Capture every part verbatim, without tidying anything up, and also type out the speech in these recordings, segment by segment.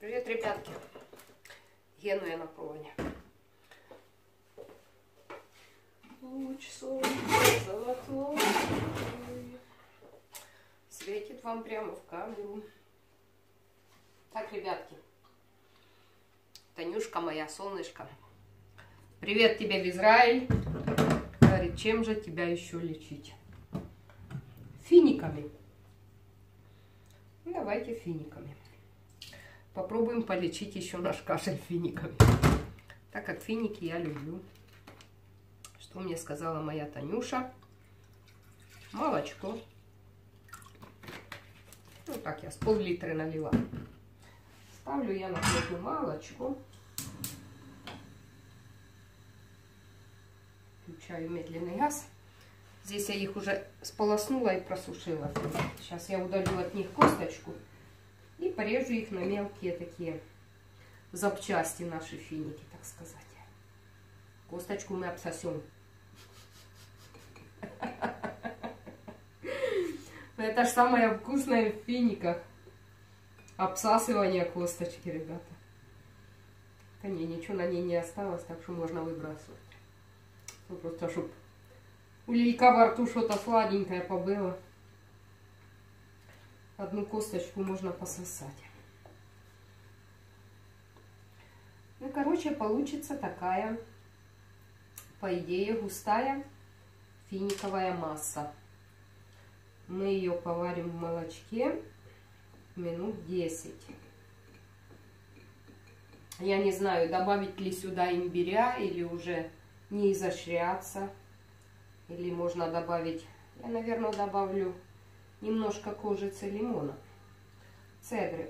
Привет, ребятки. Гену я на проводе. Луч солнца золотой светит вам прямо в камеру. Так, ребятки. Танюшка моя, солнышко. Привет тебе в Израиль. Говорит, чем же тебя еще лечить? Финиками. Давайте финиками. Попробуем полечить еще наш кашель финиками. Так как финики я люблю. Что мне сказала моя Танюша? Молочко. Ну так я с пол-литра налила. Ставлю я на плиту молочко. Включаю медленный газ. Здесь я их уже сполоснула и просушила. Сейчас я удалю от них косточку. И порежу их на мелкие такие запчасти, наши финики, так сказать. Косточку мы обсосем. Это ж самое вкусное в финиках. Обсасывание косточки, ребята. Да не, ничего на ней не осталось, так что можно выбрасывать. Ну, просто, чтобы у Лилька во рту что-то сладенькое побыло. Одну косточку можно пососать. Ну, короче, получится такая, по идее, густая финиковая масса. Мы ее поварим в молочке минут десять. Я не знаю, добавить ли сюда имбиря или уже не изощряться. Или можно добавить, я, наверное, добавлю немножко кожицы лимона, цедры.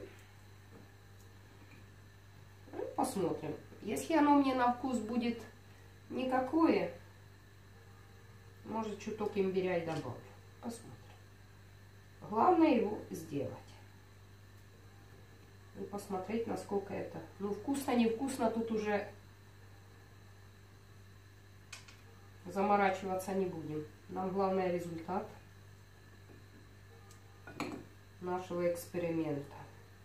Ну, посмотрим. Если оно мне на вкус будет никакое, может, чуток имбиря и добавлю. Посмотрим. Главное его сделать. И посмотреть, насколько это. Ну, вкусно, невкусно, тут уже заморачиваться не будем. Нам главное результат нашего эксперимента.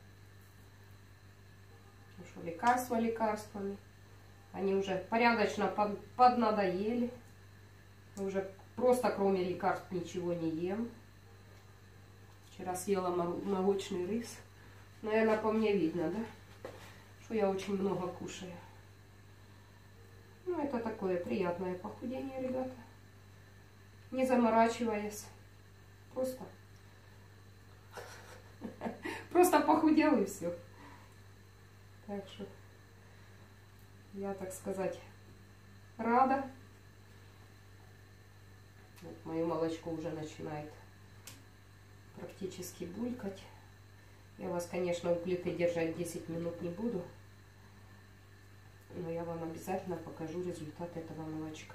Ну что, лекарства лекарствами. Они уже порядочно под, поднадоели. Уже просто кроме лекарств ничего не ем. Вчера съела молочный рис. Наверное, по мне видно, да? Что я очень много кушаю. Ну, это такое приятное похудение, ребята. Не заморачиваясь. Просто Просто похудел и все. Так что я, так сказать, рада. Вот мое молочко уже начинает практически булькать. Я вас, конечно, у плиты держать десять минут не буду. Но я вам обязательно покажу результат этого молочка.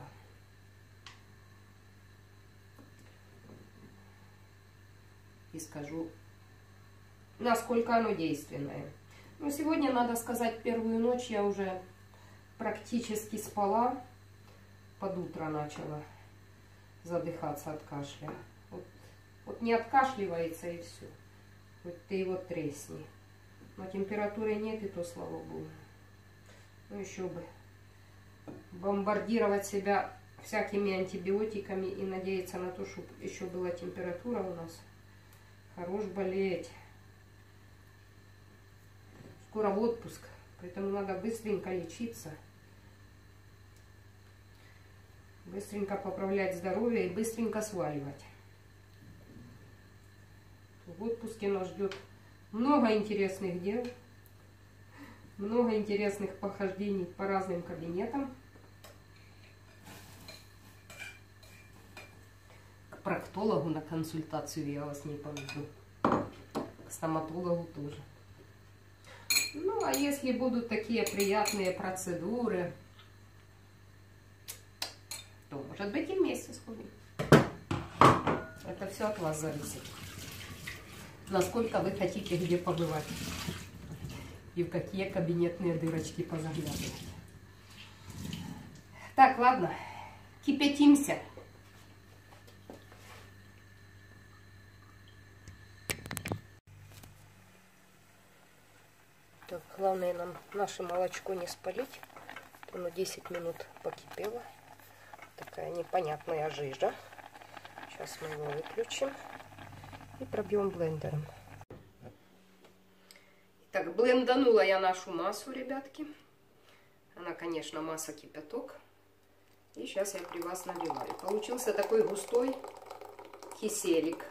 И скажу, насколько оно действенное. Но сегодня, надо сказать, первую ночь я уже практически спала. Под утро начала задыхаться от кашля. Вот, вот не откашливается и все. Вот ты его тресни. Но температуры нет, и то слава богу. Ну еще бы. Бомбардировать себя всякими антибиотиками и надеяться на то, чтобы еще была температура у нас. Хорош болеть. Скоро в отпуск, поэтому надо быстренько лечиться. Быстренько поправлять здоровье и быстренько сваливать. В отпуске нас ждет много интересных дел. Много интересных похождений по разным кабинетам. К проктологу на консультацию я вас не поведу. К стоматологу тоже. Ну, а если будут такие приятные процедуры, то, может быть, и вместе сходим. Это все от вас зависит. Насколько вы хотите где побывать. И в какие кабинетные дырочки позаглядывать. Так, ладно. Кипятимся. Так, главное нам наше молочко не спалить. Оно десять минут покипело. Такая непонятная жижа. Сейчас мы его выключим и пробьем блендером. Так, бленданула я нашу массу, ребятки. Она, конечно, масса кипяток. И сейчас я при вас наливаю. Получился такой густой киселик.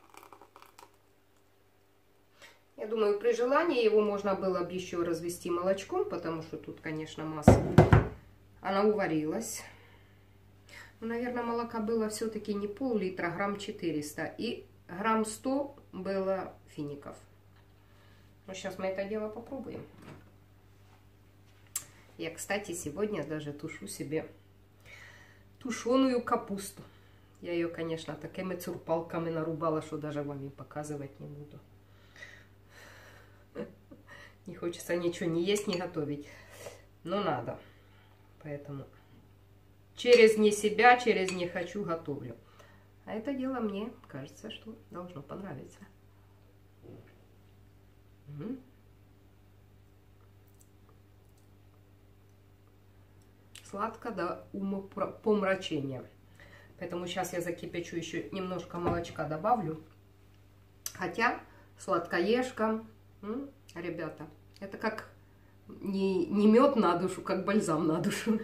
Я думаю, при желании его можно было бы еще развести молочком, потому что тут, конечно, масса. Она уварилась. Но, наверное, молока было все-таки не пол-литра, грамм четыреста. И грамм сто было фиников. Ну, сейчас мы это дело попробуем. Я, кстати, сегодня даже тушу себе тушеную капусту. Я ее, конечно, такими цурпалками нарубала, что даже вам и показывать не буду. Не хочется ничего не есть, не готовить. Но надо. Поэтому через не себя, через не хочу готовлю. А это дело мне кажется, что должно понравиться. Угу. Сладко до умопомрачения. Поэтому сейчас я закипячу, еще немножко молочка добавлю. Хотя сладкоежка, ребята, это как не, не мед на душу, как бальзам на душу.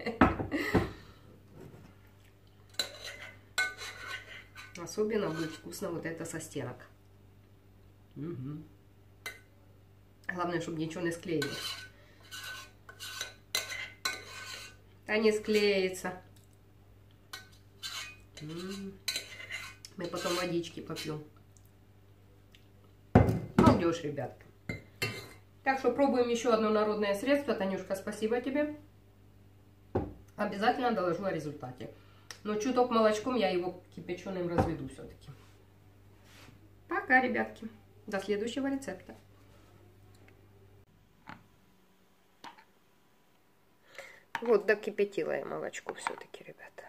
Особенно будет вкусно вот это со стенок. Угу. Главное, чтобы ничего не склеилось. А не склеится. Мы потом водички попьем. Молодежь, ребятки. Так что пробуем еще одно народное средство. Танюшка, спасибо тебе. Обязательно доложу о результате. Но чуток молочком я его кипяченым разведу все-таки. Пока, ребятки. До следующего рецепта. Вот докипятила я молочко все-таки, ребята.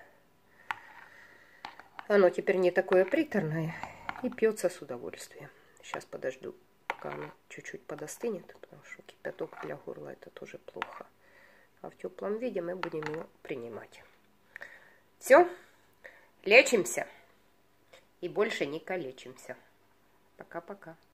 Оно теперь не такое приторное и пьется с удовольствием. Сейчас подожду, пока оно чуть-чуть подостынет, потому что кипяток для горла это тоже плохо. А в теплом виде мы будем его принимать. Все, лечимся и больше не калечимся. Пока-пока.